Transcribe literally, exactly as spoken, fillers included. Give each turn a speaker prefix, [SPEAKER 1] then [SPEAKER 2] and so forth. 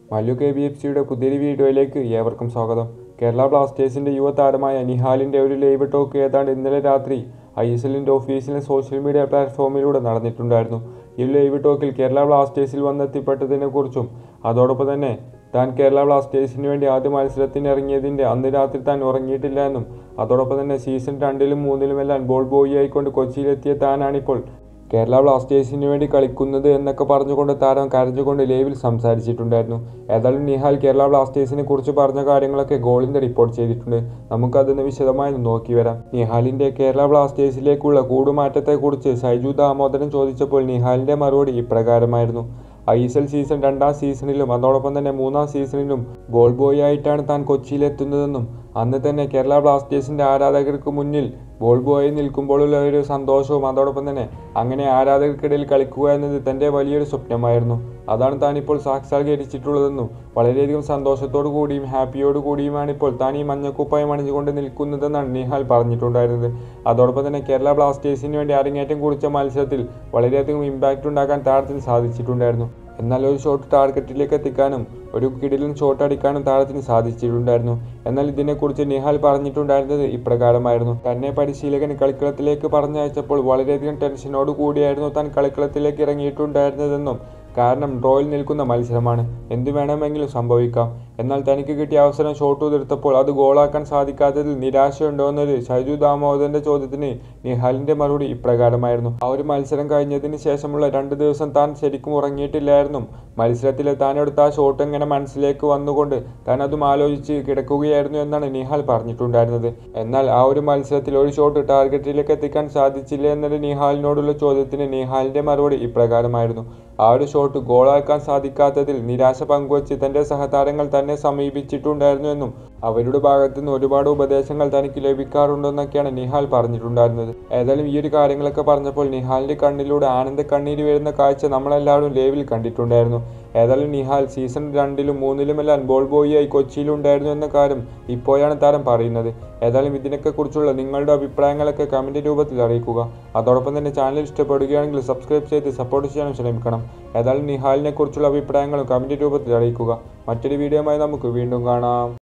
[SPEAKER 1] Mallu K B F സിയുടെ പുതിയൊരു വീഡിയോയിലേക്ക് ഏവർക്കും സ്വാഗതം. കേരള ബ്ലാസ്റ്റേഴ്സിന്റെ യുവതാരമായ നിഹാലിന്റെ ഒരു ലൈവ് ടോക്ക് ഏതാണ്ട് ഇന്നലെ രാത്രി ഐ എസ് എല്ലിന്റെ ഒഫീഷ്യൽ സോഷ്യൽ മീഡിയ പ്ലാറ്റ്ഫോമിലൂടെ നടന്നിട്ടുണ്ടായിരുന്നു. ഈ ലൈവ് ടോക്കിൽ കേരള ബ്ലാസ്റ്റേഴ്സിൽ വന്നെത്തിപ്പെട്ടതിനെ കുറിച്ചും അതോടൊപ്പം തന്നെ താൻ കേരള ബ്ലാസ്റ്റേഴ്സിന് വേണ്ടി ആദ്യ മത്സരത്തിന് ഇറങ്ങിയതിന്റെ അന്ന് രാത്രി താൻ ഉറങ്ങിയിട്ടില്ല എന്നും അതോടൊപ്പം തന്നെ സീസൺ രണ്ടിലും മൂന്നിലുമെല്ലാം ബോൾ ബോയി ആയിക്കൊണ്ട് കൊച്ചിയിലെത്തിയ താനാണിപ്പോൾ കേരള ബ്ലാസ്റ്റേഴ്സിന് വേണ്ടി കളിക്കുന്നത് എന്നൊക്കെ പറഞ്ഞുകൊണ്ട് താരം കരഞ്ഞുകൊണ്ട് ലൈവിൽ സംസാരിച്ചിട്ടുണ്ടായിരുന്നു. ഏതായാലും നിഹാൽ കേരള ബ്ലാസ്റ്റേഴ്സിനെ കുറിച്ച് പറഞ്ഞ കാര്യങ്ങളൊക്കെ ഗോളിന്റെ റിപ്പോർട്ട് ചെയ്തിട്ടുണ്ട്. നമുക്കതൊന്ന് വിശദമായി നോക്കി വരാം. നിഹാലിന്റെ കേരള ബ്ലാസ്റ്റേഴ്സിലേക്കുള്ള കൂടുമാറ്റത്തെക്കുറിച്ച് സൈജു ദാമോദരൻ ചോദിച്ചപ്പോൾ നിഹാലിന്റെ മറുപടി ഇപ്രകാരമായിരുന്നു. ഐ എസ് എൽ സീസൺ രണ്ടാം സീസണിലും അതോടൊപ്പം തന്നെ മൂന്നാം സീസണിലും ബോൾ ബോയ് ആയിട്ടാണ് താൻ കൊച്ചിയിലെത്തുന്നതെന്നും അന്ന് തന്നെ കേരള ബ്ലാസ്റ്റേഴ്സിന്റെ ആരാധകർക്ക് മുന്നിൽ ബോൾ ബോയി നിൽക്കുമ്പോഴുള്ള ഒരു സന്തോഷവും അതോടൊപ്പം തന്നെ അങ്ങനെ ആരാധകർക്കിടയിൽ കളിക്കുക എന്നത് തൻ്റെ വലിയൊരു സ്വപ്നമായിരുന്നു. അതാണ് താനിപ്പോൾ സാക്ഷാത്കരിച്ചിട്ടുള്ളതെന്നും വളരെയധികം സന്തോഷത്തോടു കൂടിയും ഹാപ്പിയോടു കൂടിയുമാണ് ഇപ്പോൾ താൻ ഈ മഞ്ഞക്കുപ്പായം അണിഞ്ഞുകൊണ്ട് നിൽക്കുന്നതെന്നാണ് നിഹാൽ പറഞ്ഞിട്ടുണ്ടായിരുന്നത്. അതോടൊപ്പം തന്നെ കേരള ബ്ലാസ്റ്റേഴ്സിന് വേണ്ടി അരങ്ങേറ്റം കുറിച്ച മത്സരത്തിൽ വളരെയധികം ഇമ്പാക്റ്റ് ഉണ്ടാക്കാൻ താരത്തിന് സാധിച്ചിട്ടുണ്ടായിരുന്നു. എന്നാൽ ഒരു ഷോട്ട് ടാർഗറ്റിലേക്ക് എത്തിക്കാനും ഒരു കിടിലൻ ഷോട്ട് അടിക്കാനും താരത്തിന് സാധിച്ചിട്ടുണ്ടായിരുന്നു. എന്നാൽ ഇതിനെക്കുറിച്ച് നിഹാൽ പറഞ്ഞിട്ടുണ്ടായിരുന്നത് ഇപ്രകാരമായിരുന്നു. തന്നെ പരിശീലകൻ കളിക്കളത്തിലേക്ക് പറഞ്ഞയച്ചപ്പോൾ വളരെയധികം ടെൻഷനോട് കൂടിയായിരുന്നു താൻ കളിക്കളത്തിലേക്ക് ഇറങ്ങിയിട്ടുണ്ടായിരുന്നതെന്നും കാരണം ഡ്രോയിൽ നിൽക്കുന്ന മത്സരമാണ്, എന്തു വേണമെങ്കിലും സംഭവിക്കാം. എന്നാൽ തനിക്ക് കിട്ടിയ അവസരം ഷോട്ട് ഉതിർത്തപ്പോൾ അത് ഗോളാക്കാൻ സാധിക്കാത്തതിൽ നിരാശയുണ്ടോ എന്നൊരു സൈജു ദാമോദരന്റെ ചോദ്യത്തിന് നിഹാലിന്റെ മറുപടി ഇപ്രകാരമായിരുന്നു. ആ ഒരു മത്സരം കഴിഞ്ഞതിന് ശേഷമുള്ള രണ്ട് ദിവസം താൻ ശരിക്കും ഉറങ്ങിയിട്ടില്ലായിരുന്നു. മത്സരത്തിലെ താൻ എടുത്ത ആ ഷോട്ട് എങ്ങനെ മനസ്സിലേക്ക് വന്നുകൊണ്ട് താൻ അതും ആലോചിച്ച് കിടക്കുകയായിരുന്നു എന്നാണ് നിഹാൽ പറഞ്ഞിട്ടുണ്ടായിരുന്നത്. എന്നാൽ ആ ഒരു മത്സരത്തിൽ ഒരു ഷോട്ട് ടാർഗറ്റിലേക്ക് എത്തിക്കാൻ സാധിച്ചില്ല എന്നൊരു നിഹാലിനോടുള്ള ചോദ്യത്തിന് നിഹാലിന്റെ മറുപടി ഇപ്രകാരമായിരുന്നു. ആ ഒരു ഷോട്ട് ഗോളാക്കാൻ സാധിക്കാത്തതിൽ നിരാശ പങ്കുവച്ച് തന്റെ സഹതാരങ്ങൾ തന്നെ സമീപിച്ചിട്ടുണ്ടായിരുന്നു എന്നും അവരുടെ ഭാഗത്തു നിന്ന് ഒരുപാട് ഉപദേശങ്ങൾ തനിക്ക് ലഭിക്കാറുണ്ടെന്നൊക്കെയാണ് നിഹാൽ പറഞ്ഞിട്ടുണ്ടായിരുന്നത്. ഏതായാലും ഈ ഒരു കാര്യങ്ങളൊക്കെ പറഞ്ഞപ്പോൾ നിഹാലിന്റെ കണ്ണിലൂടെ ആനന്ദ കണ്ണീര് വരുന്ന കാഴ്ച നമ്മളെല്ലാവരും ലൈവിൽ കണ്ടിട്ടുണ്ടായിരുന്നു. ഏതായാലും നിഹാൽ സീസൺ രണ്ടിലും മൂന്നിലുമെല്ലാം ബോൾ ബോയിയായി കൊച്ചിയിലുണ്ടായിരുന്നു എന്ന കാര്യം ഇപ്പോഴാണ് താരം പറയുന്നത്. ഏതായാലും ഇതിനൊക്കെ കുറിച്ചുള്ള നിങ്ങളുടെ അഭിപ്രായങ്ങളൊക്കെ കമന്റ് രൂപത്തിൽ അറിയിക്കുക. അതോടൊപ്പം തന്നെ ചാനൽ ഇഷ്ടപ്പെടുകയാണെങ്കിൽ സബ്സ്ക്രൈബ് ചെയ്ത് സപ്പോർട്ട് ചെയ്യാനും ശ്രമിക്കണം. ഏതായാലും നിഹാലിനെ കുറിച്ചുള്ള അഭിപ്രായങ്ങളും കമന്റ് രൂപത്തിൽ അറിയിക്കുക. മറ്റൊരു വീഡിയോയുമായി നമുക്ക് വീണ്ടും കാണാം.